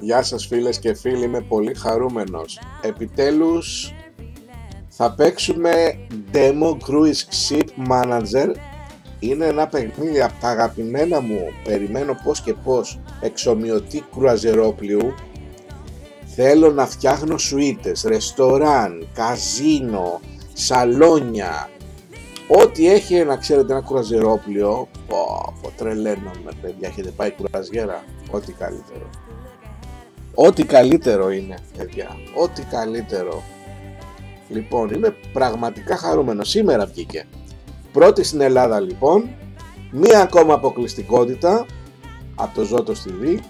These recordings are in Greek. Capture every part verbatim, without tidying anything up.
Γεια σας φίλες και φίλοι, είμαι πολύ χαρούμενος. Επιτέλους θα παίξουμε Demo Cruise Ship Manager. Είναι ένα παιχνίδι από τα αγαπημένα μου, περιμένω πώς και πώς, εξομοιωτή κρουαζερόπλιου. Θέλω να φτιάχνω σουίτες, ρεστοράν, καζίνο, σαλόνια, ό,τι έχει να ξέρετε ένα κρουαζερόπλιο. Πω, πω, τρελαίνομαι παιδιά, έχετε πάει κουραζιέρα, ό,τι καλύτερο. Ό,τι καλύτερο είναι παιδιά, ό,τι καλύτερο. Λοιπόν, είμαι πραγματικά χαρούμενος, σήμερα βγήκε. Πρώτη στην Ελλάδα λοιπόν, μία ακόμα αποκλειστικότητα από το Ζώτος τι βι.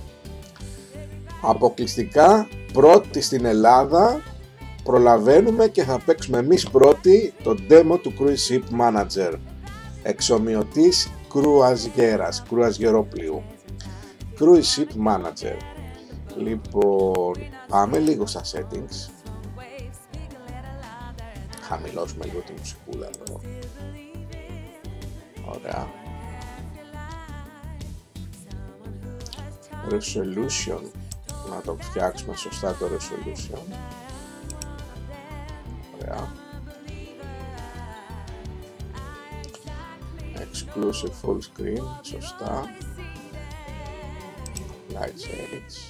Αποκλειστικά πρώτη στην Ελλάδα, προλαβαίνουμε και θα παίξουμε εμείς πρώτοι το demo του Cruise Ship Manager, εξομοιωτής κρουαζιέρας, κρουαζιερόπλιου. Cruise Ship Manager. Λοιπόν, πάμε λίγο στα settings. Χαμηλώσουμε λίγο τη μουσικούλα εδώ. Ωραία. Resolution. Να το φτιάξουμε σωστά το resolution. Ωραία. Exclusive full screen. Σωστά. Light shades.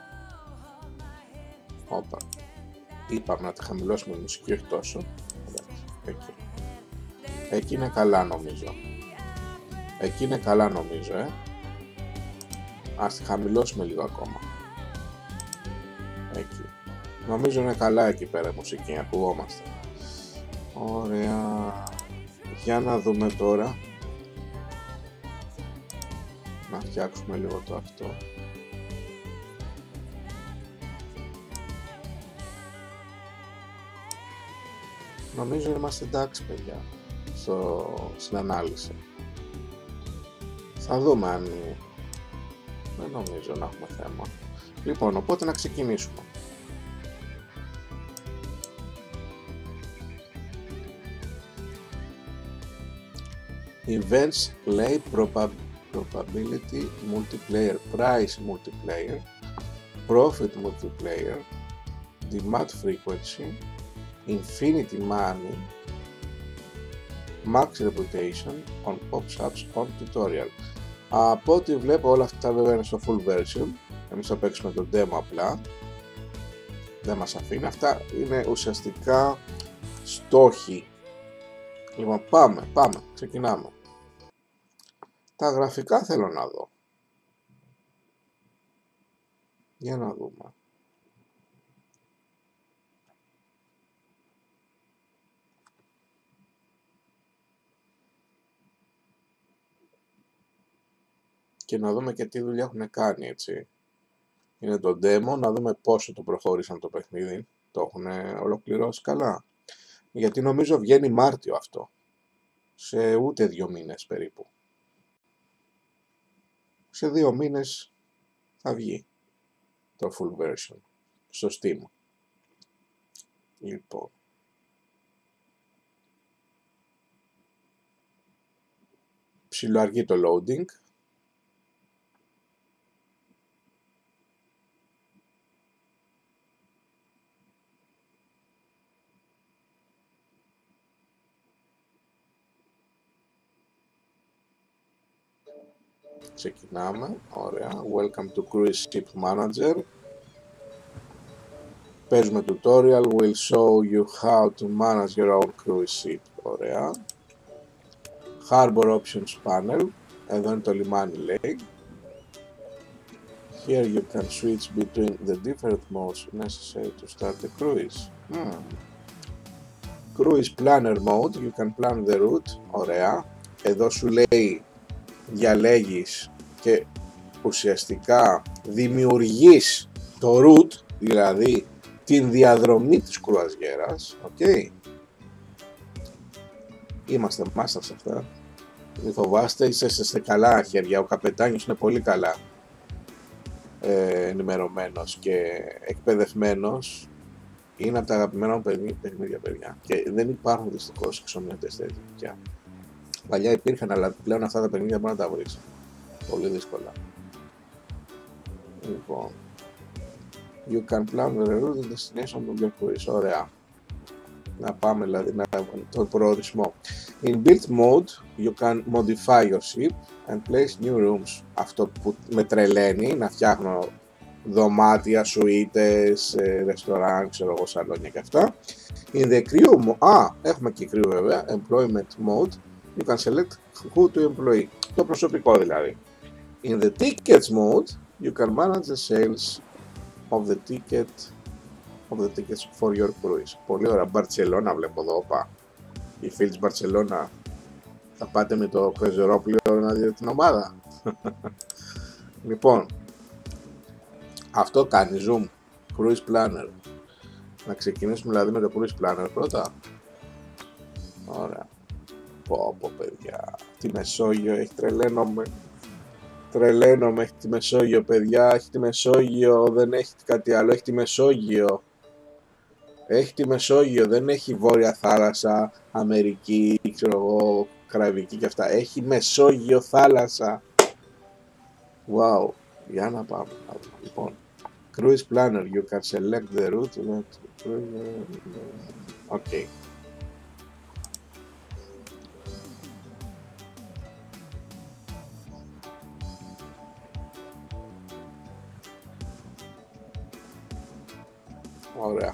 Όπα. Είπαμε να τη χαμηλώσουμε τη μουσική, όχι τόσο. Εκεί. Εκεί είναι καλά νομίζω. Εκεί είναι καλά νομίζω, ε. Ας τη χαμηλώσουμε λίγο ακόμα. Εκεί. Νομίζω είναι καλά εκεί πέρα η μουσική, ακουγόμαστε. Ωραία. Για να δούμε τώρα. Να φτιάξουμε λίγο το αυτό. Νομίζω είμαστε εντάξει παιδιά στο, στην ανάλυση. Θα δούμε αν... Δεν νομίζω να έχουμε θέμα. Λοιπόν, οπότε να ξεκινήσουμε. Events, play, proba probability, multiplayer, price multiplayer, profit multiplayer, demand frequency, infinity money, max reputation, on pop-ups, on tutorial. Από ό,τι βλέπω όλα αυτά βέβαια είναι στο full version. Εμείς θα παίξουμε το demo απλά. Δεν μας αφήνει. Αυτά είναι ουσιαστικά στόχοι. Λοιπόν, πάμε, πάμε, ξεκινάμε. Τα γραφικά θέλω να δω. Για να δούμε. Και να δούμε και τι δουλειά έχουν κάνει, έτσι. Είναι το demo, να δούμε πόσο το προχώρησαν το παιχνίδι. Το έχουν ολοκληρώσει καλά. Γιατί νομίζω βγαίνει Μάρτιο αυτό. Σε ούτε δύο μήνες περίπου. Σε δύο μήνες θα βγει το full version στο Steam. Λοιπόν. Ψιλοαργεί το loading. Ξεκινάμε, ωραία. Welcome to Cruise Ship Manager. Παίζουμε tutorial, will show you how to manage your own cruise ship. Ωραία. Harbor Options Panel. Εδώ είναι το λιμάνι λέει. Here you can switch between the different modes necessary to start the cruise. Hmm. Cruise Planner Mode, you can plan the route. Ωραία. Εδώ σου λέει διαλέγεις και ουσιαστικά δημιουργείς το route, δηλαδή την διαδρομή της κρουαζιέρας. Okay. Είμαστε μάστα σε αυτά. Μην φοβάστε, είστε σε καλά χέρια. Ο καπετάνιος είναι πολύ καλά ε, ενημερωμένος και εκπαιδευμένος. Είναι από τα αγαπημένα μου παιχνίδια παιδιά. Και δεν υπάρχουν δυστυχώς εξομοιωτές τέτοια. Παλιά υπήρχαν, αλλά πλέον αυτά τα παιχνίδια μπορεί να τα βρεις πολύ δύσκολα. Λοιπόν, You can plan the route and destination of your cruise. Ωραία. Να πάμε δηλαδή να τον προορισμό. In build mode, you can modify your ship and place new rooms. Αυτό που με τρελαίνει, να φτιάχνω δωμάτια, σουίτες, ρεστοράν, ξέρω εγώ, σαλόνια και αυτά. In the crew mode, α, έχουμε και crew βέβαια, employment mode, you can select who to employ. Το προσωπικό δηλαδή. In the tickets mode, you can manage the sales of the ticket of the tickets for your cruise. Πολύ ωραία. Μπαρτσελώνα βλέπω εδώ, όπα. Οι φίλοι της Μπαρτσελώνα θα πάτε με το κρεζερόπλιο να δείτε την ομάδα. Λοιπόν, αυτό κάνει zoom, cruise planner. Να ξεκινήσουμε δηλαδή με το cruise planner πρώτα. Ωραία. Πω πω παιδιά, τη Μεσόγειο έχει, τρελαίνομαι. Τρελαίνομαι, έχει τη Μεσόγειο παιδιά, έχει τη Μεσόγειο, δεν έχει κάτι άλλο, έχει τη Μεσόγειο. Έχει τη Μεσόγειο, δεν έχει Βόρεια Θάλασσα, Αμερική, ξέρω εγώ, Καραϊβική και αυτά. Έχει Μεσόγειο θάλασσα. Wow, για να πάμε. Λοιπόν, cruise planner, you can select the route. Okay. Ωραία.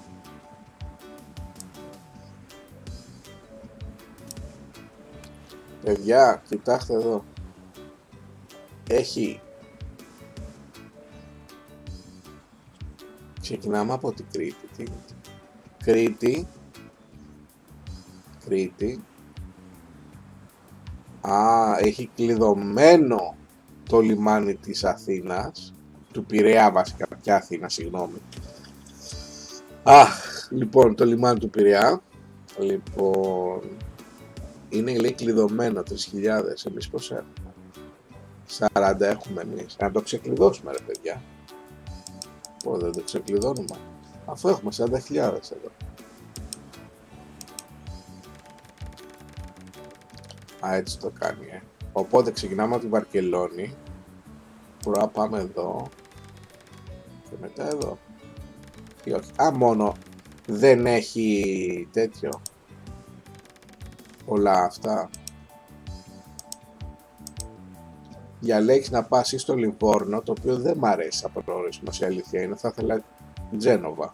Παιδιά, κοιτάξτε εδώ. Έχει. Ξεκινάμε από την Κρήτη. Τι... Κρήτη. Κρήτη. Α, έχει κλειδωμένο το λιμάνι της Αθήνας. Του Πειραιά βασικά. Ποια Αθήνα, συγγνώμη. Αχ, λοιπόν, το λιμάνι του Πειραιά. Λοιπόν... Είναι λέει κλειδωμένο, τρεις χιλιάδες, εμείς πώς έχουμε. σαράντα έχουμε εμείς. Να το ξεκλειδώσουμε ρε παιδιά. Πω δεν το ξεκλειδώνουμε. Αφού έχουμε σαράντα χιλιάδες εδώ. Α, έτσι το κάνει, ε. Οπότε ξεκινάμε από τη Βαρκελόνη. Μπορούμε να πάμε εδώ. Και μετά εδώ. Ή όχι. Α, μόνο δεν έχει τέτοιο. Όλα αυτά. Διαλέγεις να πας ή στο Λιβόρνο, το οποίο δεν μ' αρέσει σαν προορισμό, η αλήθεια είναι, θα ήθελα Τζένοβα.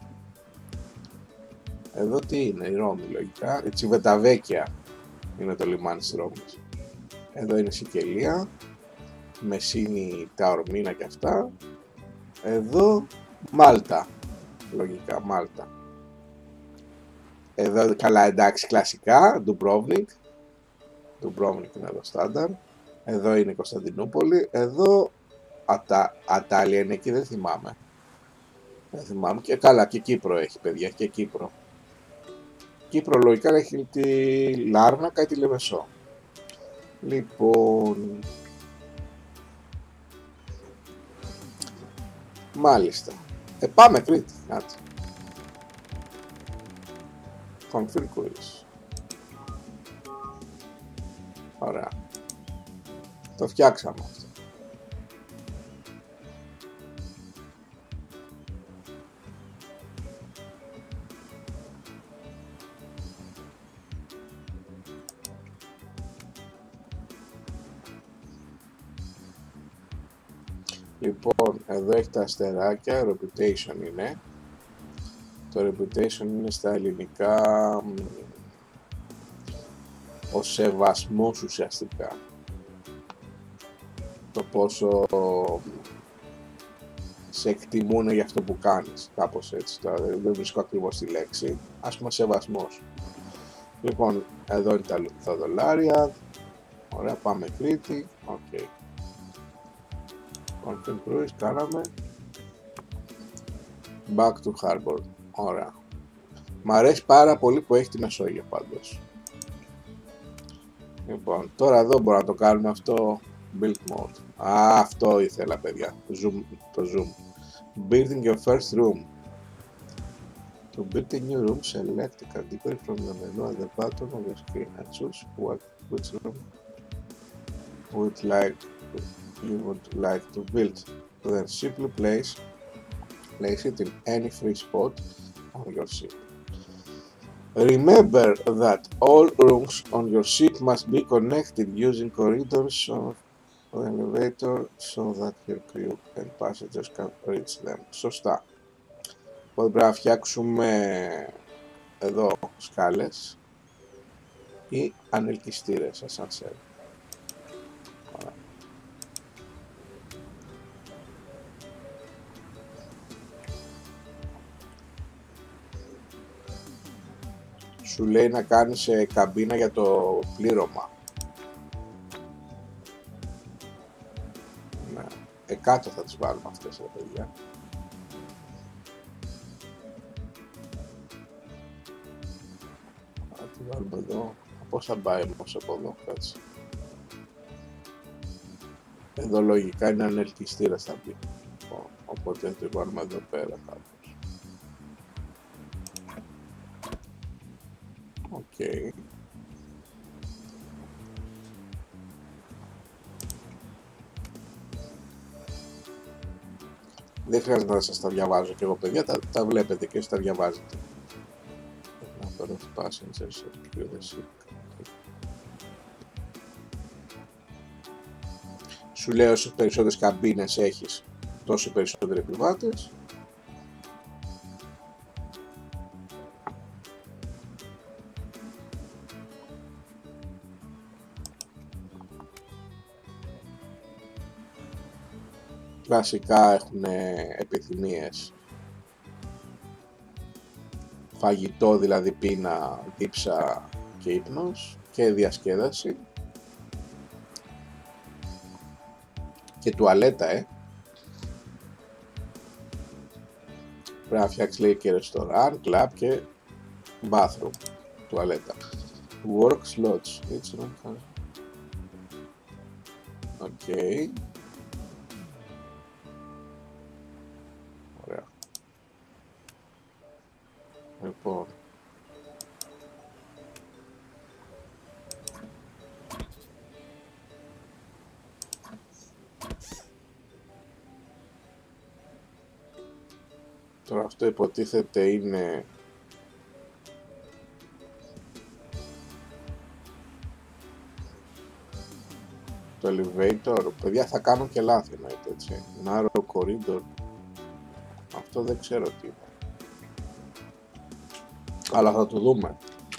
Εδώ τι είναι, η Ρώμη λογικά, η Τσιβεταβέκια είναι το λιμάνι της Ρώμης. Εδώ είναι η Σικελία, Μεσίνη, τα Ορμίνα και αυτά. Εδώ Μάλτα, λογικά Μάλτα. Εδώ καλά εντάξει κλασικά, Ντουμπρόβνικ. Ντουμπρόβνικ είναι εδώ στάνταρ. Εδώ είναι η Κωνσταντινούπολη. Εδώ Ατα... Ατάλια είναι εκεί, δεν θυμάμαι. Δεν θυμάμαι. Και καλά και Κύπρο έχει παιδιά, και Κύπρο. Κύπρο λογικά έχει τη Λάρνακα ή τη Λεμεσό. Λοιπόν... Μάλιστα. Ε, πάμε Κρήτη. Κάτσε. Confirm quiz. Ωραία. Το φτιάξαμε αυτό. Λοιπόν, εδώ έχει τα αστεράκια, reputation είναι. Το reputation είναι στα ελληνικά ο σεβασμός ουσιαστικά. Το πόσο σε εκτιμούν για αυτό που κάνεις, κάπως έτσι. Τώρα δεν βρίσκω ακριβώς τη λέξη. Ας πούμε σεβασμός. Λοιπόν, εδώ είναι τα, τα δολάρια. Ωραία, πάμε Κρήτη. Οκ. Okay. Confirm cruise, κάναμε. Back to harbor. Ωραία. Μ' αρέσει πάρα πολύ που έχει τη Μεσόγειο πάντως. Λοιπόν, τώρα εδώ μπορούμε να το κάνουμε αυτό. Build mode. Α, αυτό ήθελα παιδιά. Zoom, το zoom. Building your first room. To build a new room, select a category from the menu at the bottom of the screen and choose what which room would like you would like to build. Then simply place place it in any free spot on your ship. Remember that all rooms on your ship must be connected using corridors of the elevator so that your crew and passengers can reach them. Σωστά. Οπότε πρέπει να φτιάξουμε εδώ σκάλες ή ανελκυστήρες ασανσέρ. Σου λέει να κάνεις καμπίνα για το πλήρωμα. Ναι. Ε, κάτω θα τις βάλουμε αυτές, ρε παιδιά. Θα τη βάλουμε εδώ. Πώς θα πάει όμως από εδώ, κάτσε. Εδώ λογικά είναι ανελκυστήρας θα μπει. Οπότε θα τη βάλουμε εδώ πέρα κάπως. Οκ. Okay. Δεν χρειάζεται να σας τα διαβάζω και εγώ, παιδιά, τα, τα βλέπετε και τα διαβάζετε. Number of passengers at the ship. Σου λέω όσες περισσότερες καμπίνες έχεις, τόσο περισσότεροι επιβάτες. Βασικά έχουν επιθυμίες. Φαγητό, δηλαδή πείνα, δίψα και ύπνος και διασκέδαση. Και τουαλέτα, ε. Πρέπει να φτιάξει, λέει, και ρεστοράν, κλαμπ και bathroom. Τουαλέτα. Work slots. Έτσι, ναι. Οκ. Ωραία. Λοιπόν. Τώρα αυτό υποτίθεται είναι το elevator. Παιδιά, θα κάνω και λάθη, εννοείται, έτσι. Narrow corridor. Αυτό δεν ξέρω τι είναι. Αλλά θα το δούμε.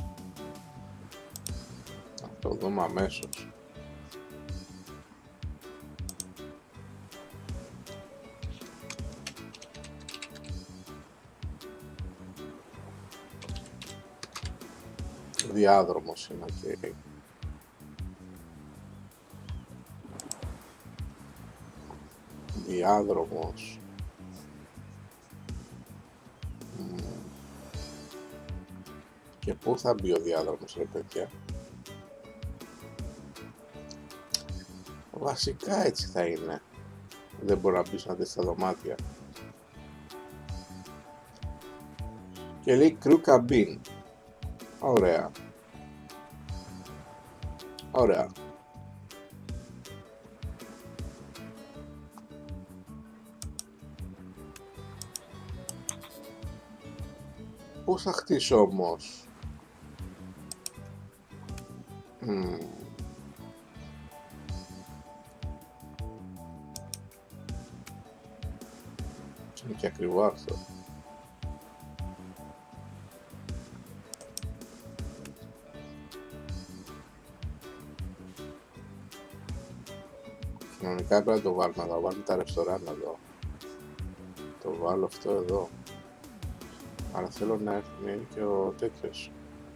Θα το δούμε αμέσως. Διάδρομος είναι, ok. Διάδρομος. Mm. Και πού θα μπει ο διάδρομος, ρε παιδιά? Βασικά έτσι θα είναι. Δεν μπορεί να μπεις να δεις στα δωμάτια. Και λέει crew cabin. Ωραία. Ωραία. Πώς θα χτίσω όμως? Mm. Είναι και ακριβό αυτό. Κανονικά πρέπει να το βάλουμε, να βάλουμε τα ρεστοράν εδώ. Το βάλω αυτό εδώ. Αλλά θέλω να είναι και ο τέτοιος.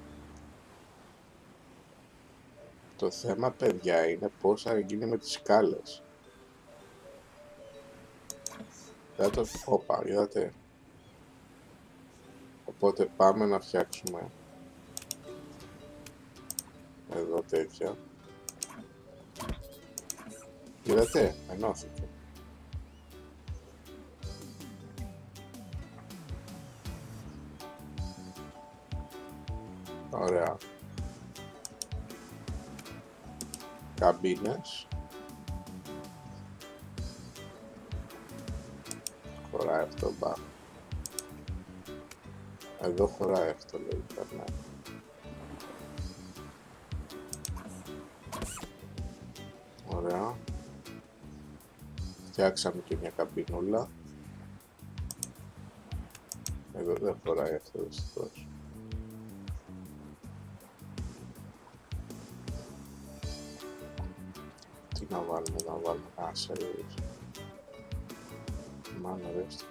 Το θέμα, παιδιά, είναι πώς θα γίνει με τις σκάλες. Δεν το... Όπα, είδατε. Οπότε πάμε να φτιάξουμε εδώ τέτοια. Είδατε, ενώθηκε. Ωραία. Καμπίνες. Χωράει αυτό μπα. Εδώ χωράει αυτό λογικά, ναι. Ωραία. Φτιάξαμε και μια καμπίνουλα. Εδώ δεν χωράει αυτό δυστυχώς. Τι να βάλουμε, να βάλουμε κανένα σερβίς. Μάνα ρέστη.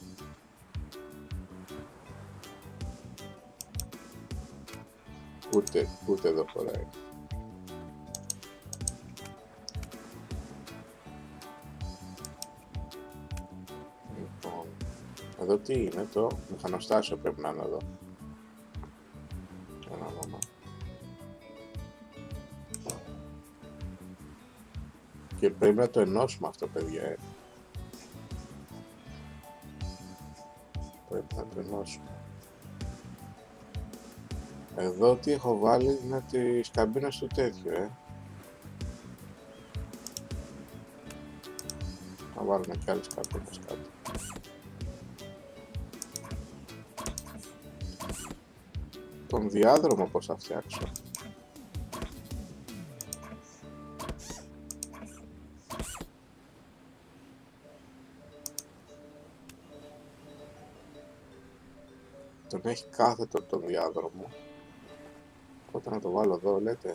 Ούτε, ούτε εδώ χωράει. Λοιπόν, εδώ τι είναι το μηχανοστάσιο, πρέπει να είναι εδώ. Για να δούμε. Και πρέπει να το ενώσουμε αυτό, παιδιά. Ε. Πρέπει να το ενώσουμε. Εδώ τι έχω βάλει είναι τις καμπίνες του τέτοιου, ε. Θα βάλουμε και άλλες καμπίνες κάτω. Τον διάδρομο πώς θα φτιάξω. Τον έχει κάθετο τον διάδρομο. Οπότε να το βάλω εδώ, λέτε.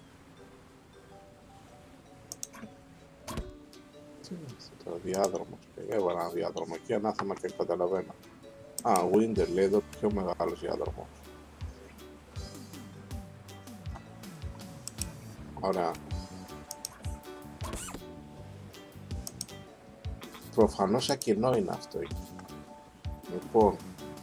Τι είναι αυτό το διάδρομο. Έβαλα ένα διάδρομο εκεί, ανάθεμα και καταλαβαίνω. Α, Winter λέει εδώ πιο μεγάλος διάδρομος. Ωραία. Προφανώς ακινό είναι αυτό εκεί. Λοιπόν.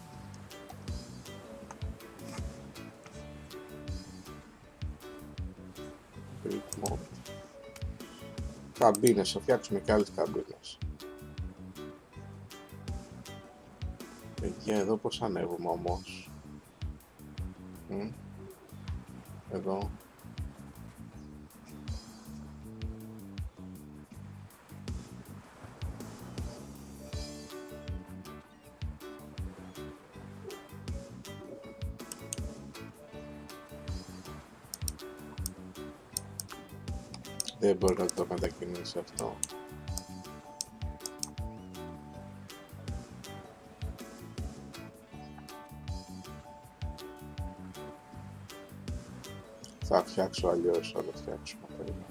Καμπίνες, θα φτιάξουμε και άλλες καμπίνες. Παιδιά, εδώ πώς ανέβουμε όμως. Μ? Εδώ. Δεν μπορεί να το μετακινήσει αυτό. Θα φτιάξω αλλιώς, θα το φτιάξουμε.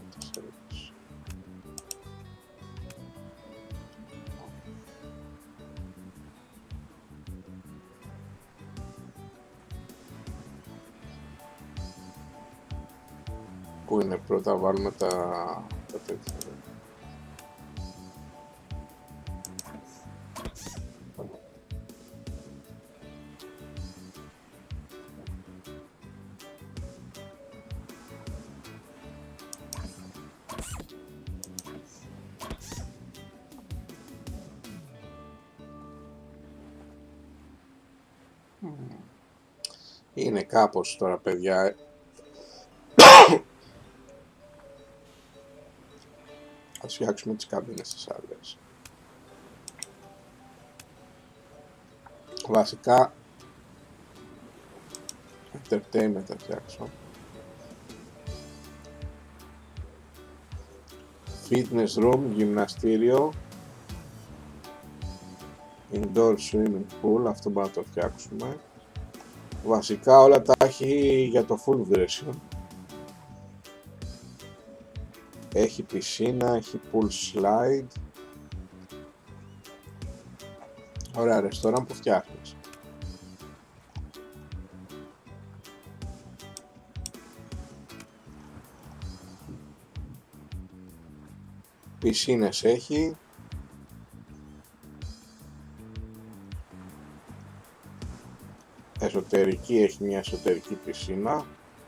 Πού είναι, πρώτα βάλουμε τα, τα τέτοια. Είναι κάπως τώρα, παιδιά. Ας φτιάξουμε τις καμπίνες τις άλλες. Βασικά entertainment θα φτιάξω. Fitness room, γυμναστήριο, indoor swimming pool, αυτό μπορούμε να το φτιάξουμε. Βασικά όλα τα έχει για το full version. Έχει πισίνα, έχει pool slide. Ωραία, ρεστοράν που φτιάχνεις. Πισίνες έχει. Εσωτερική, έχει μια εσωτερική πισίνα.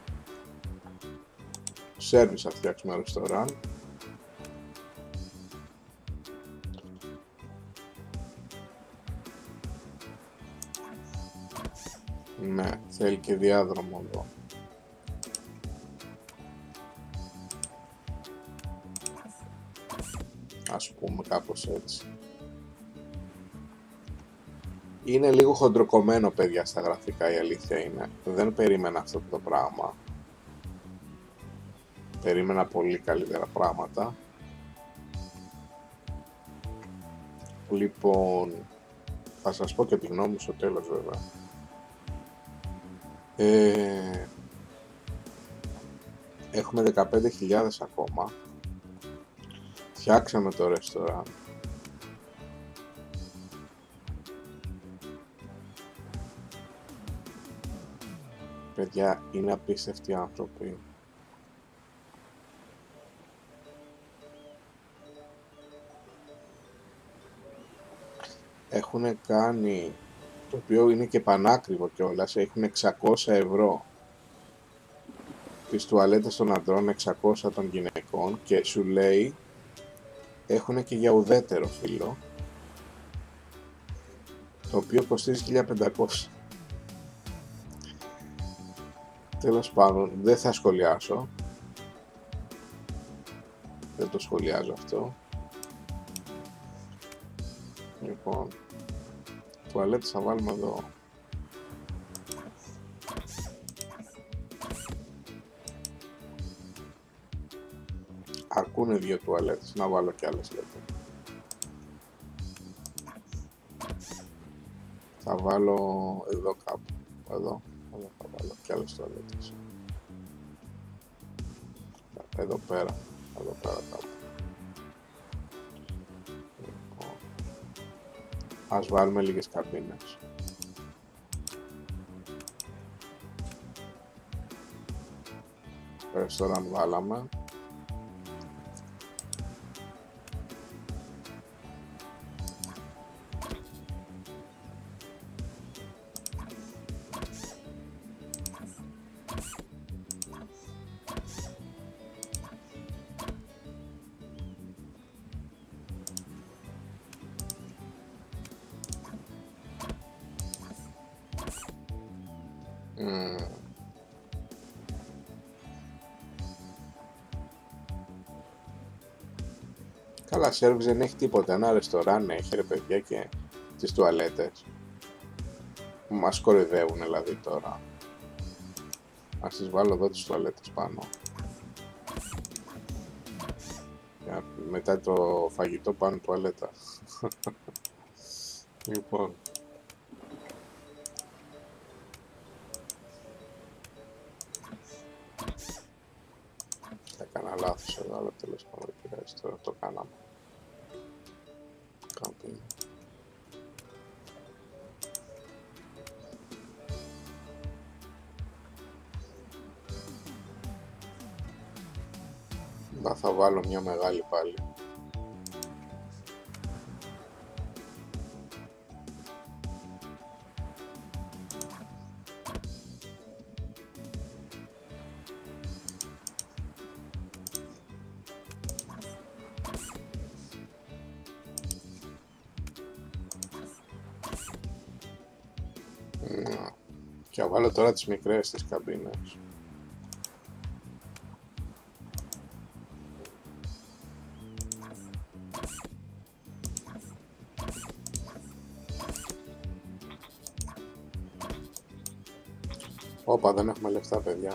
Σέρβις θα φτιάξουμε ρεστοράν. Ναι, θέλει και διάδρομο εδώ. Ας πούμε κάπως έτσι. Είναι λίγο χοντροκομμένο, παιδιά, στα γραφικά, η αλήθεια είναι. Δεν περίμενα αυτό το πράγμα. Περίμενα πολύ καλύτερα πράγματα. Λοιπόν, θα σας πω και τη γνώμη μου στο τέλος, βέβαια. Ε, έχουμε δεκαπέντε χιλιάδες ακόμα. Φτιάξαμε το ρεστοράν. Παιδιά, είναι απίστευτοι άνθρωποι. Έχουν κάνει, το οποίο είναι και πανάκριβο κιόλας, έχουν εξακόσια ευρώ τις τουαλέτες των αντρών, εξακόσια των γυναικών, και σου λέει έχουν και για ουδέτερο φύλλο, το οποίο κοστίζει χίλια πεντακόσια. Τέλος πάντων, δεν θα σχολιάσω. Δεν το σχολιάζω αυτό. Λοιπόν, τουαλέτες θα βάλουμε εδώ. Αρκούνε δύο τουαλέτες, να βάλω κι άλλες λέτε. Θα βάλω εδώ κάπου, εδώ, εδώ θα βάλω κι άλλες τουαλέτες. Εδώ πέρα, εδώ πέρα κάπου. Λοιπόν, ας βάλουμε λίγες καμπίνες. Ρεστοράν βάλαμε. Mm. Καλά, σέρβις δεν έχει τίποτα. Ένα ρεστοράν έχει, ρε παιδιά, και τις τουαλέτες. Μας κοροϊδεύουν δηλαδή τώρα. Ας τις βάλω εδώ τις τουαλέτες πάνω. Για μετά το φαγητό πάνω τουαλέτα. Λοιπόν. Έκανα λάθος εδώ, αλλά τέλος πάντων δεν πειράζει, τώρα το κάναμε. Κάμπινγκ. Μπα, θα βάλω μια μεγάλη πάλι. Και θα βάλω τώρα τις μικρές τις καμπίνες. Όπα, δεν έχουμε λεφτά, παιδιά.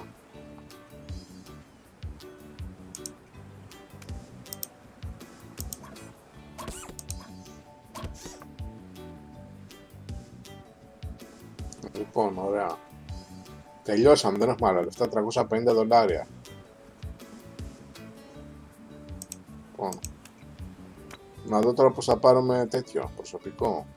Λοιπόν, ωραία. Τελειώσαμε, δεν έχουμε άλλα λεφτά, τριακόσια πενήντα δολάρια. Λοιπόν, να δω τώρα πώς θα πάρουμε τέτοιο προσωπικό.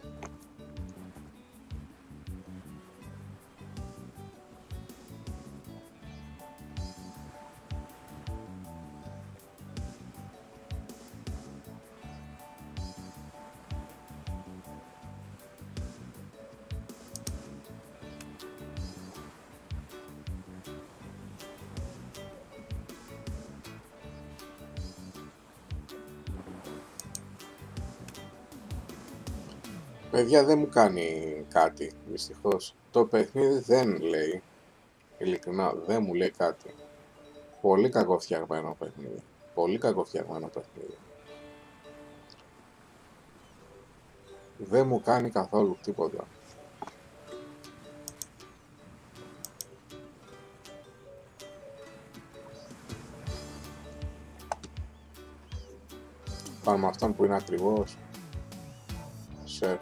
Παιδιά, δεν μου κάνει κάτι, δυστυχώς. Το παιχνίδι δεν λέει, ειλικρινά, δεν μου λέει κάτι. Πολύ κακοφτιαγμένο παιχνίδι. Πολύ κακοφτιαγμένο παιχνίδι. Δεν μου κάνει καθόλου τίποτα. Πάμε με αυτόν που είναι ακριβώς. Σεφ.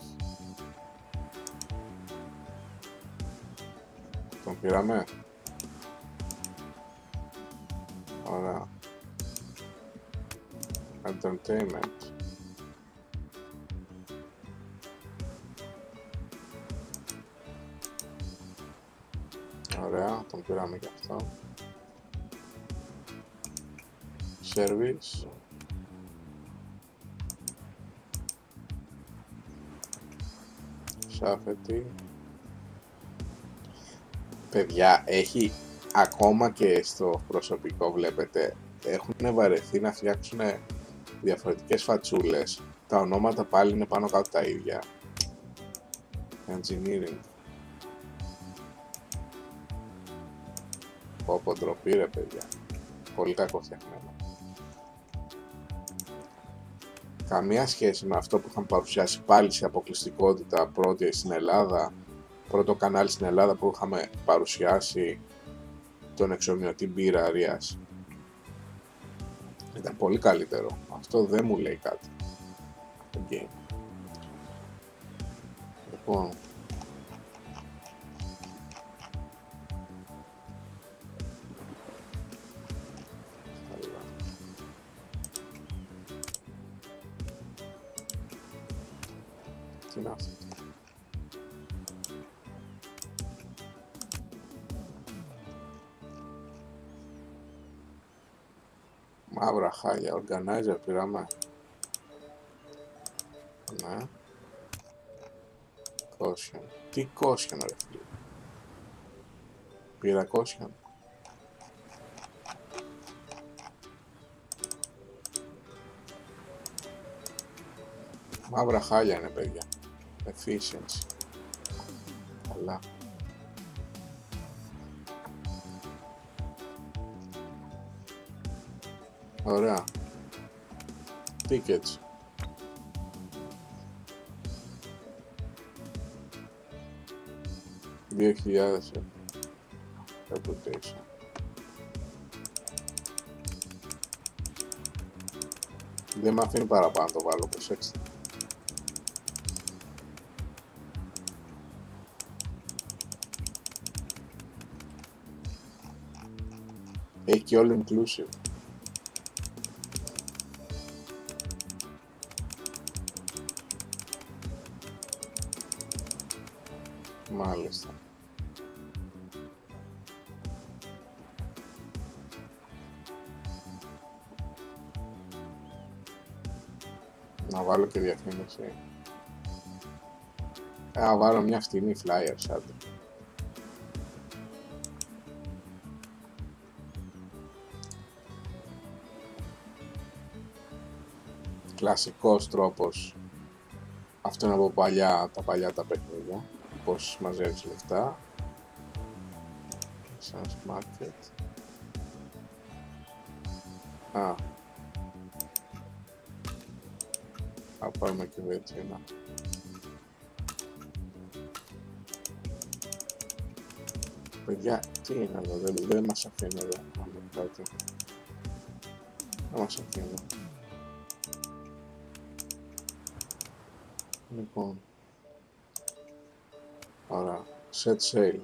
Τον πήραμε. Ωραία. Entertainment. Ωραία, τον πήραμε και αυτό. Service. Σάφετη. Παιδιά, έχει ακόμα και στο προσωπικό, βλέπετε, έχουν βαρεθεί να φτιάξουν διαφορετικές φατσούλες. Τα ονόματα πάλι είναι πάνω κάτω τα ίδια. Engineering. Πω πω, ντροπή ρε παιδιά. Πολύ κακό φτιαχμένο. Καμία σχέση με αυτό που είχαν παρουσιάσει πάλι σε αποκλειστικότητα πρώτη στην Ελλάδα, πρώτο κανάλι στην Ελλάδα που είχαμε παρουσιάσει τον εξομοιωτή μπύρα Αρίας. Ήταν πολύ καλύτερο. Αυτό δεν μου λέει κάτι. Το game. Λοιπόν. Τι είναι αυτό? Μαύρα χάλια, organizer πήραμε. Ναι. Caution. Τι caution ρε φίλε? Πήρα caution. Μαύρα χάλια είναι παιδιά. Efficiency. Καλά. Ωραία. Tickets. Δύο χιλιάδες reputation. Δεν με αφήνει παραπάνω το βάλω, προσέξτε. Έχει και all inclusive. Μάλιστα. Να βάλω και διαφήμιση. Να βάλω μια φτηνή flyer σαν. Κλασικός τρόπος. Αυτό είναι από παλιά, τα παλιά τα παιχνίδια. Πώς μαζεύεις λεφτά. Σαν market. Α. Θα πάρουμε και βετσίνα. Παιδιά, τι είναι εδώ, δεν, δεν μας αφήνει εδώ. Κάτι. Δεν μας αφήνει. Λοιπόν. Ωραία. Set sail.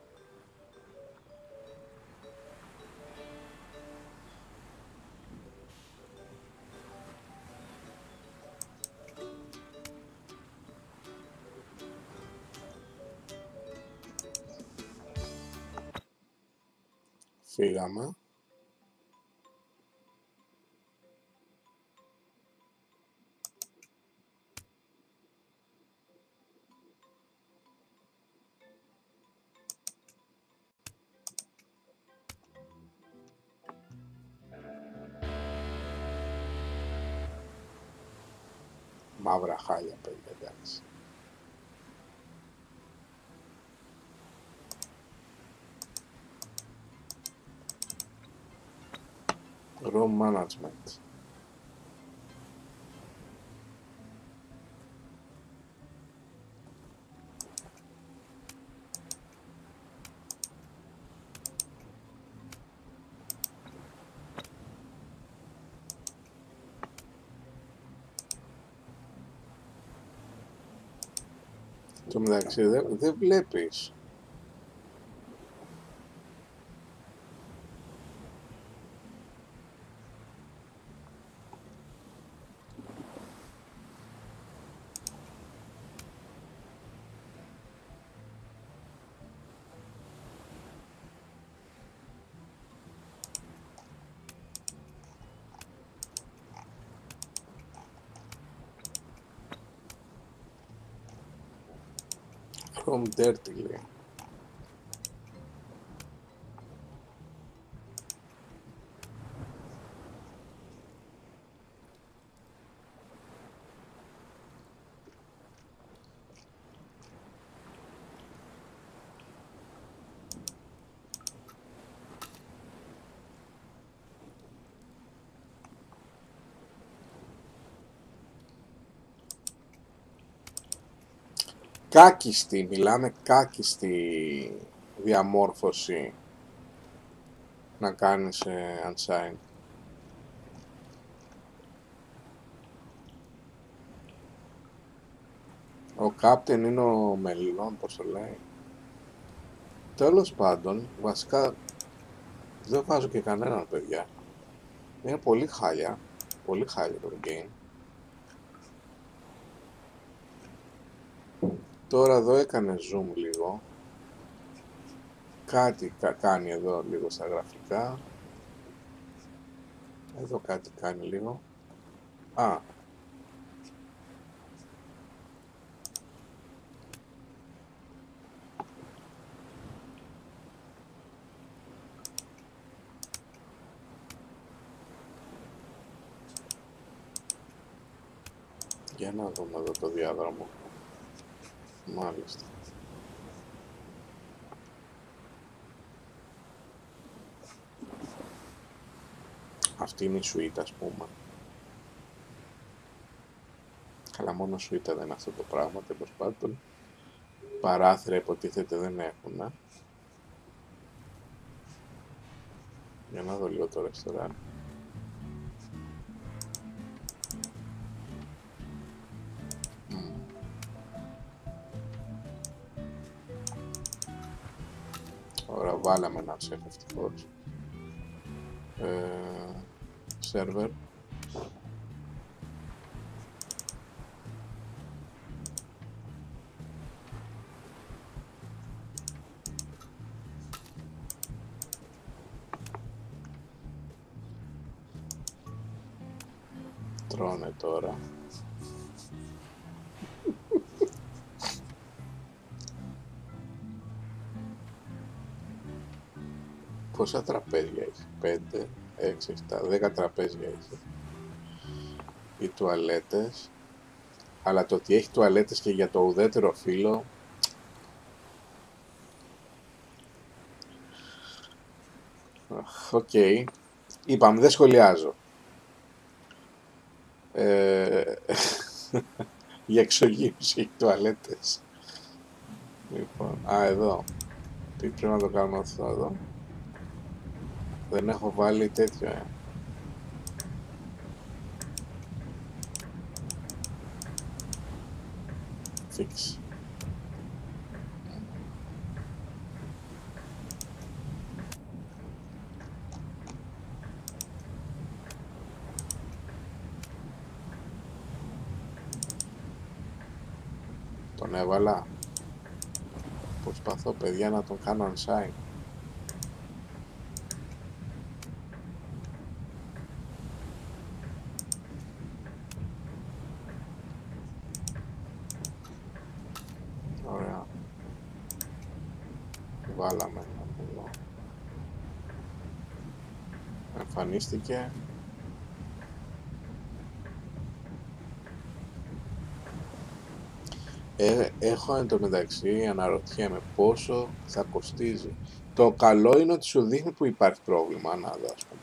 Φύγαμε. Μαύρα χάλια, παιδιά, εντάξει. Room management. Το μεταξύ δεν δε βλέπεις. Chrome Dirty λέει. Κάκιστη, μιλάμε κάκιστη διαμόρφωση να κάνεις ε, unsign. Ο Captain είναι ο Μελών, πώς το λέει. Τέλος πάντων, βασικά δεν βάζω και κανέναν, παιδιά. Είναι πολύ χάλια, πολύ χάλια το game. Τώρα εδώ έκανε zoom λίγο. Κάτι κα, κάνει εδώ λίγο στα γραφικά. Εδώ κάτι κάνει λίγο. Α. Για να δούμε εδώ το διάδρομο. Μάλιστα. Αυτή είναι η σουίτα, ας πούμε. Καλά, μόνο σουίτα δεν είναι αυτό το πράγμα, τέλος πάντων. Παράθυρα υποτίθεται δεν έχουν, ε. Για να δω λίγο το ρεστοράν. Mm. Ωραία, βάλαμε ένα σεφ ευτυχώς. Ε, σερβερ. Τρώνε τώρα. Πόσα τραπέζια έχει? πέντε, έξι, επτά, δέκα τραπέζια έχει. Οι τουαλέτες. Αλλά το ότι έχει τουαλέτες και για το ουδέτερο φύλλο. Οκ. Okay. Είπαμε, δεν σχολιάζω. Ε, για εξωγήινους έχει τουαλέτες. Λοιπόν, α, εδώ. Τι πρέπει να το κάνουμε αυτό εδώ? Δεν έχω βάλει τέτοιο, ε. Fix. Τον έβαλα. Προσπαθώ, παιδιά, να τον κάνω unsign. Ωραία. Βάλαμε ένα εδώ. Εμφανίστηκε. Ε, έχω εν τω μεταξύ αναρωτιέμαι πόσο θα κοστίζει. Το καλό είναι ότι σου δείχνει που υπάρχει πρόβλημα, να δω, ας πούμε.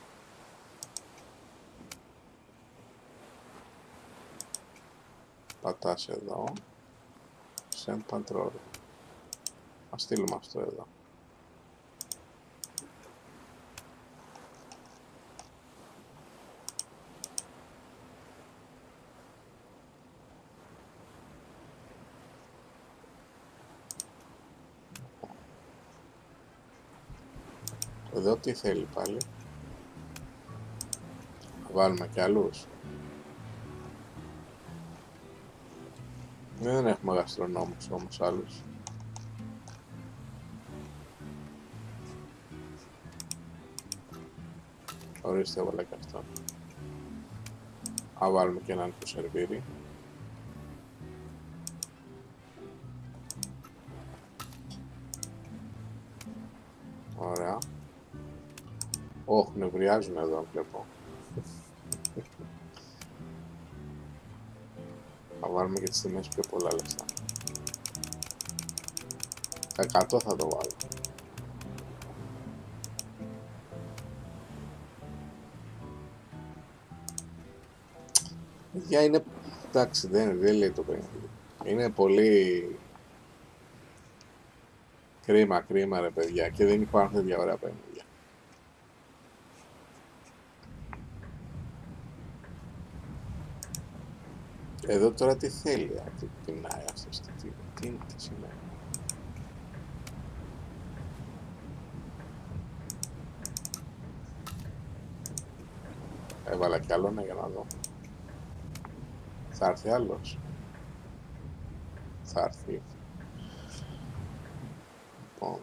Πατάς εδώ. Send control. Ας στείλουμε αυτό εδώ. Εδώ τι θέλει πάλι. Θα βάλουμε κι άλλους. Δεν έχουμε γαστρονόμους όμως άλλους. Ορίστε, έβαλα και αυτό. Θα βάλουμε και έναν που σερβίρει. Ωραία. Όχ, νευριάζουν εδώ, βλέπω. Θα βάλουμε και τις τιμές πιο πολλά λεφτά. εκατό θα το βάλω. Για είναι... εντάξει, δεν, δεν λέει το παιχνίδι. Είναι πολύ... κρίμα, κρίμα ρε παιδιά, και δεν υπάρχουν τέτοια ωραία παιχνίδια. Εδώ τώρα τι θέλει, τι πεινάει αυτός, τι, τι είναι, τι σημαίνει. Έβαλα κι άλλο, ναι, για να δω. Θα έρθει άλλος. Θα έρθει. Λοιπόν.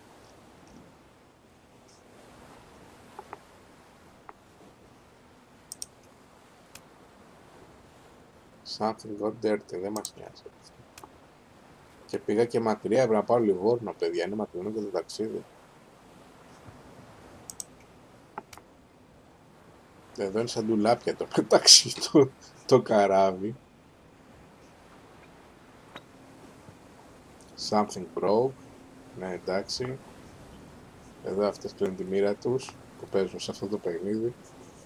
Something got dirty, δεν μας νοιάζει. Και πήγα και μακριά, έπρεπε να πάω Λιβόρνο, παιδιά, είναι μακρινό και το ταξίδι. Εδώ είναι σαν ντουλάπια το μεταξύ το, το καράβι. Something broke. Ναι, εντάξει. Εδώ αυτές πλέον τη μοίρα τους που παίζουν σε αυτό το παιχνίδι.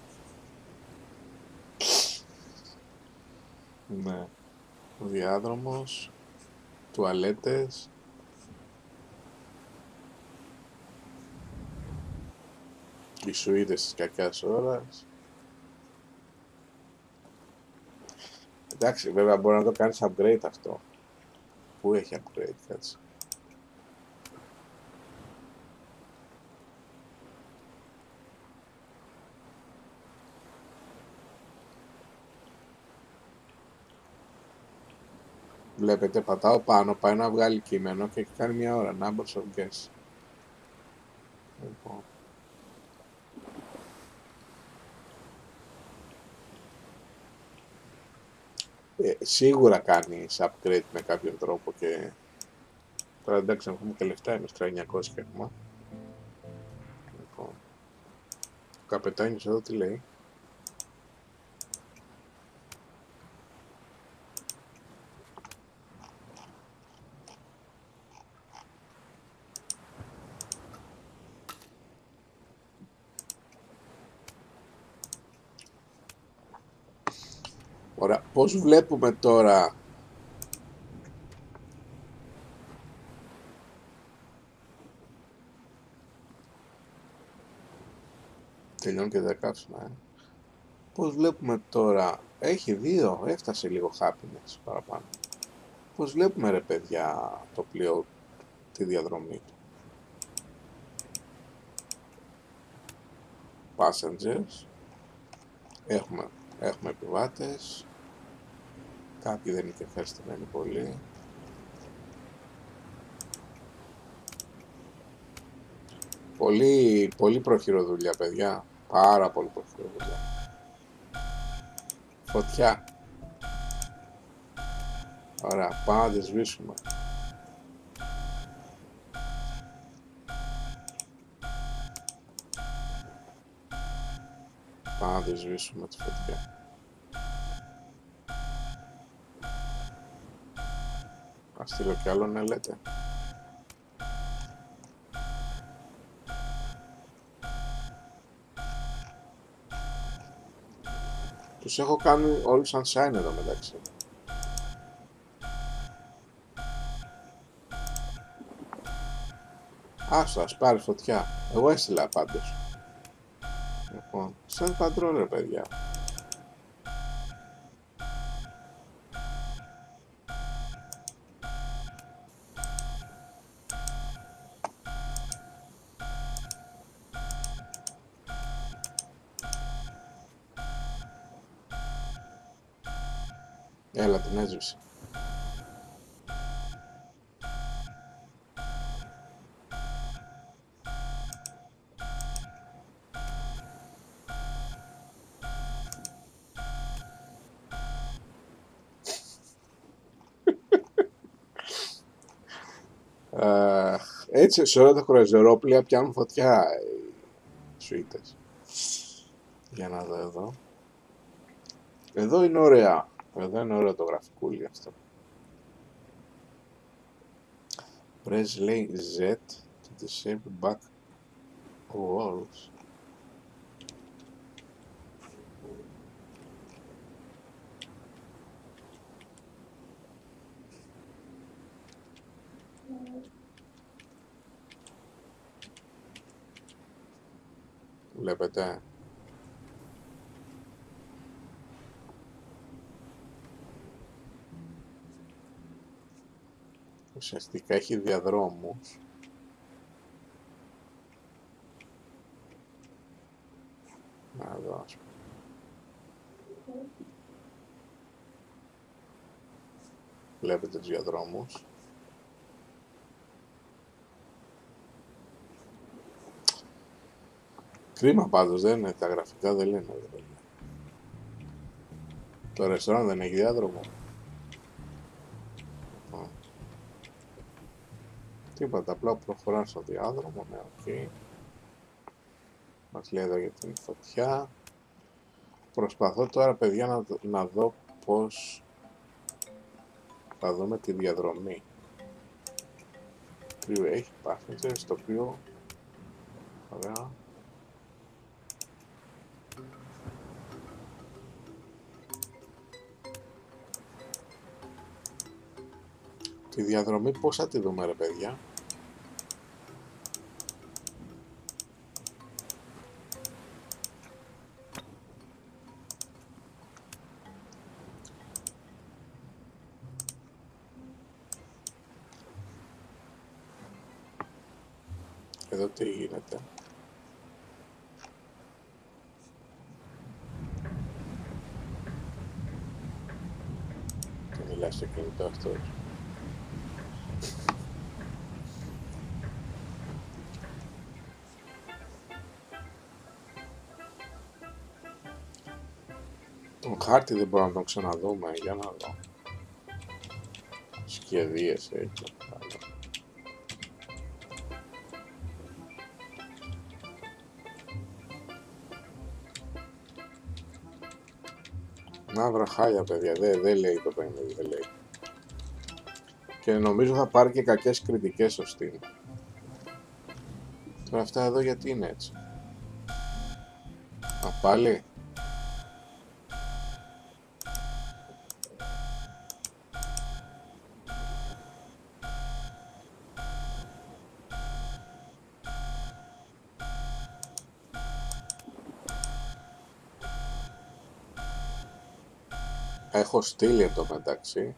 Ναι. Ο διάδρομος. Τουαλέτες. Οι σουίτες της κακιάς ώρας. Εντάξει, βέβαια μπορεί να το κάνεις upgrade αυτό. Πού έχει upgrade, κάτσε. Βλέπετε, πατάω πάνω, πάει να βγάλει κείμενο και έχει κάνει μια ώρα. Numbers of guess. Λοιπόν. Ε, σίγουρα κάνει upgrade με κάποιον τρόπο και... Τώρα εντάξει, έχουμε και λεφτά, εμείς τώρα εννιακόσια έχουμε. Λοιπόν. Ο καπετάνιος εδώ τι λέει. Ωραία, πώς βλέπουμε τώρα τελειώνει και δεκάψιμα, ε. Πώς βλέπουμε τώρα, έχει δύο, έφτασε λίγο happiness παραπάνω. Πώς βλέπουμε ρε παιδιά το πλοίο, τη διαδρομή του. Passengers, έχουμε, έχουμε επιβάτες, κάποιοι δεν είναι και ευχαριστημένοι πολύ. Πολύ, πολύ προχειροδουλειά παιδιά, πάρα πολύ προχειροδουλειά. Φωτιά. Ωραία, πάμε να τη σβήσουμε. Πάμε να τη σβήσουμε τη φωτιά. Ας στείλω κι άλλο, ναι λέτε. Τους έχω κάνει όλους sunshine εδώ μεταξύ. Άστο, ας πάρει φωτιά. Εγώ έστειλα πάντως. Λοιπόν, σαν πατρόν ρε παιδιά. Έλα, την έσβησε. Uh, έτσι σε όλα τα κρουαζιερόπλια πιάνουν φωτιά οι σουίτες. Για να δω εδώ. Εδώ είναι ωραία. Εδώ είναι ωραίο το γραφικούλι αυτό. Press λέει Z to disable back walls. Βλέπετε. Ουσιαστικά έχει διαδρόμους. Να δω, ας πούμε. Βλέπετε τους διαδρόμους. Κρίμα πάντως, δεν είναι, τα γραφικά δεν λένε. Δεν. Το ρεστοράν δεν έχει διάδρομο. Α. Τίποτα, απλά προχωράνε στο διάδρομο, ναι, οκ. Okay. Μας λέει εδώ για την φωτιά. Προσπαθώ τώρα, παιδιά, να, να δω πώς θα δούμε τη διαδρομή. Το οποίο έχει passengers, στο οποίο... Ωραία. Τη διαδρομή πώς θα τη δούμε, ρε παιδιά? Εδώ τι γίνεται? Και μιλάει στο κινητό αυτό. Τον χάρτη δεν μπορούμε να τον ξαναδούμε, για να δω. Σχεδίες έτσι. Μαύρα χάλια, παιδιά, δεν δε λέει το παιχνίδι, δεν λέει. Και νομίζω θα πάρει και κακές κριτικές στο Steam. Τώρα αυτά εδώ γιατί είναι έτσι? Α, πάλι. Έχω στείλει εδώ μεταξύ.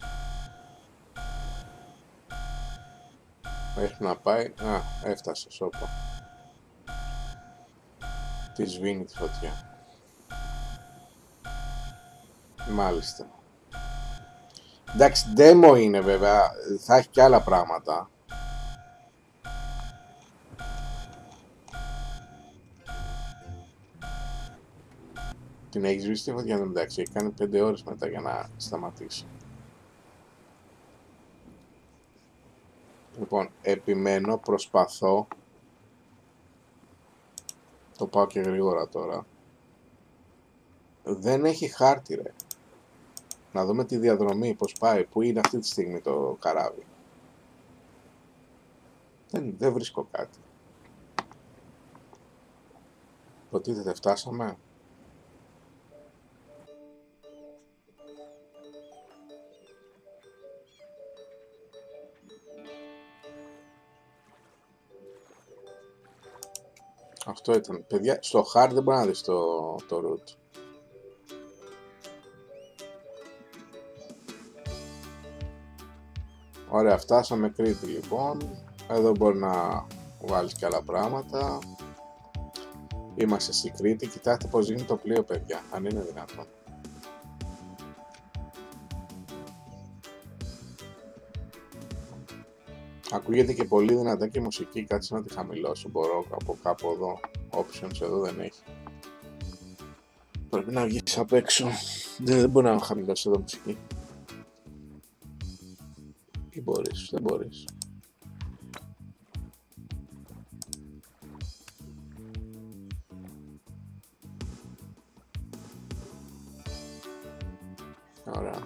Έχει να πάει. Α, έφτασε, σώπα. Τη σβήνει τη φωτιά. Μάλιστα. Εντάξει, demo είναι βέβαια. Θα έχει και άλλα πράγματα. Την έχει σβήσει τη φωτιά, εντάξει, έχει κάνει πέντε ώρες μετά για να σταματήσει. Λοιπόν, επιμένω, προσπαθώ. Το πάω και γρήγορα τώρα. Δεν έχει χάρτη, ρε. Να δούμε τη διαδρομή, πώς πάει, πού είναι αυτή τη στιγμή το καράβι. Δεν, δεν βρίσκω κάτι. Υποτίθεται φτάσαμε. Αυτό ήταν. Παιδιά, στο hard δεν μπορεί να δεις το, το root. Ωραία, φτάσαμε Κρήτη λοιπόν. Εδώ μπορεί να βάλεις και άλλα πράγματα. Είμαστε στη Κρήτη. Κοιτάξτε πως γίνει το πλοίο, παιδιά, αν είναι δυνατόν. Ακούγεται και πολύ δυνατά και η μουσική, κάτσε να τη χαμηλώσω, μπορώ από κάπου εδώ, options εδώ δεν έχει. Πρέπει να βγεις απ' έξω, δεν, δεν μπορεί να χαμηλώσει εδώ μουσική. Ή μπορείς, δεν μπορείς. Ωραία.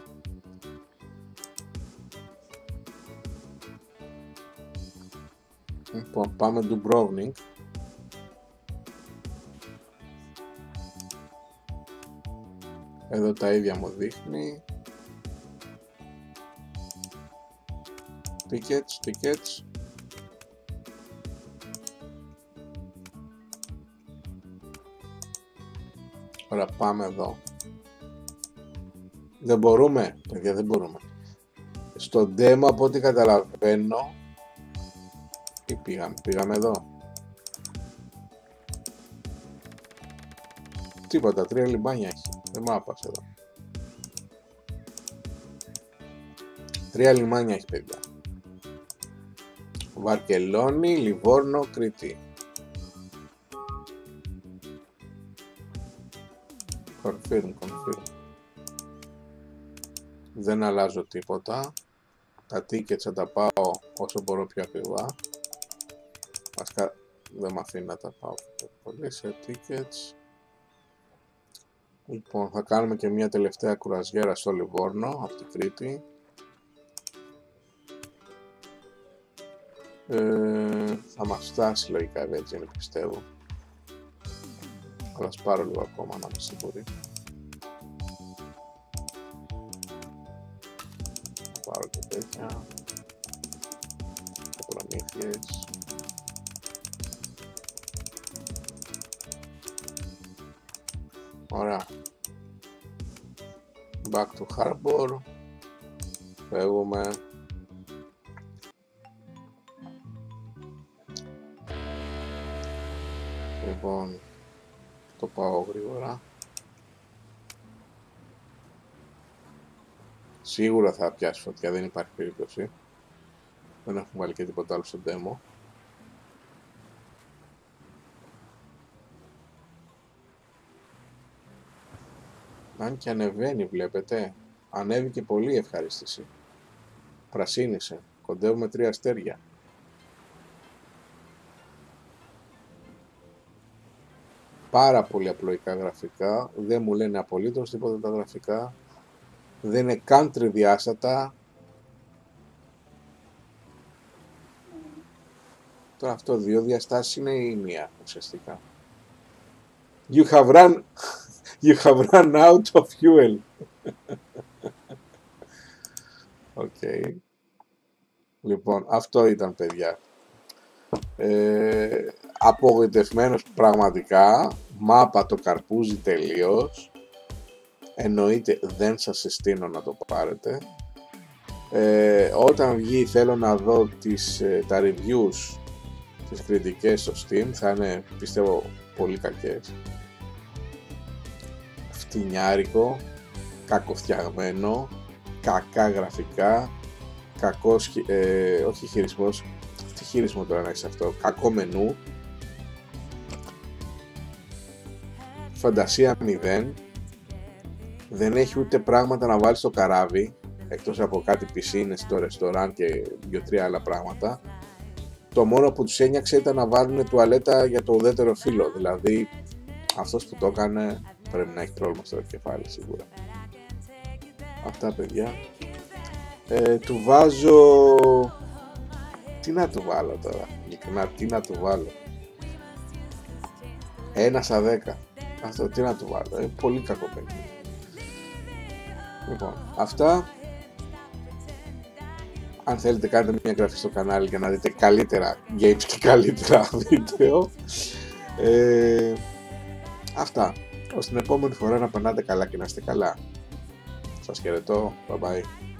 Λοιπόν, πάμε Dubrovnik. Εδώ τα ίδια μου δείχνει. Tickets, tickets. Ωραία, πάμε εδώ. Δεν μπορούμε, παιδιά, δεν μπορούμε. Στο demo, από ό,τι καταλαβαίνω, ή πήγαμε, πήγαμε εδώ. Τίποτα, τρία λιμάνια έχει. Δεν μ' άπαξε εδώ. Τρία λιμάνια έχει, παιδιά. Βαρκελόνη, Λιβόρνο, Κρήτη. Confirm, confirm. Δεν αλλάζω τίποτα. Τα tickets θα τα πάω όσο μπορώ πιο ακριβά. Βασικά δεν με αφήνει να τα πάω πολύ σε tickets. Λοιπόν, θα κάνουμε και μια τελευταία κουραζιέρα στο Λιβόρνο από την Κρήτη. Ε, θα μας φτάσει λογικά, έτσι είναι, πιστεύω. Αλλά ας πάρω λίγο ακόμα να με σίγουρη. Θα πάρω και τέτοια. Και προμήθειες. Ωραία. Back to harbor. Φεύγουμε. Λοιπόν, το πάω γρήγορα. Σίγουρα θα πιάσει φωτιά, δεν υπάρχει περίπτωση. Δεν έχουμε βάλει και τίποτα άλλο στο demo. Αν και ανεβαίνει, βλέπετε. Ανέβηκε πολύ, ευχαρίστηση. Πρασίνησε. Κοντεύουμε τρία αστέρια. Πάρα πολύ απλοϊκά γραφικά. Δεν μου λένε απολύτως τίποτα τα γραφικά. Δεν είναι καν τριδιάστατα. Τώρα αυτό δύο διαστάσεις είναι η μία ουσιαστικά. You have run, you have run out of fuel. Οκ. Okay. Λοιπόν, αυτό ήταν, παιδιά. Ε, απογοητευμένος πραγματικά. Μάπα το καρπούζι τελείως. Εννοείται δεν σας συστήνω να το πάρετε. Ε, όταν βγει θέλω να δω τις, τα reviews, τις κριτικές στο Steam. Θα είναι, πιστεύω, πολύ κακές. Φτηνιάρικο, κακοφτιαγμένο, κακά γραφικά, κακός, ε, όχι χειρισμός, τι χειρισμό τώρα να έχεις αυτό, κακό μενού, φαντασία μηδέν, δεν έχει ούτε πράγματα να βάλεις στο καράβι, εκτός από κάτι πισίνες στο ρεστοράν και δύο-τρία άλλα πράγματα. Το μόνο που τους ένιαξε ήταν να βάλουν τουαλέτα για το ουδέτερο φύλλο, δηλαδή αυτός που το έκανε πρέπει να έχει πρόβλημα στο κεφάλι σίγουρα. Αυτά, παιδιά. Ε, του βάζω... Τι να του βάλω τώρα, ειλικρινά, τι να του βάλω. Ένα στα δέκα. Αυτό τι να του βάλω, είναι πολύ κακό παιχνίδι. Λοιπόν, αυτά. Αν θέλετε κάντε μια εγγραφή στο κανάλι για να δείτε καλύτερα games και καλύτερα βίντεο. Ε, αυτά. Ως την επόμενη φορά να περνάτε καλά και να είστε καλά. Σας χαιρετώ. Bye bye.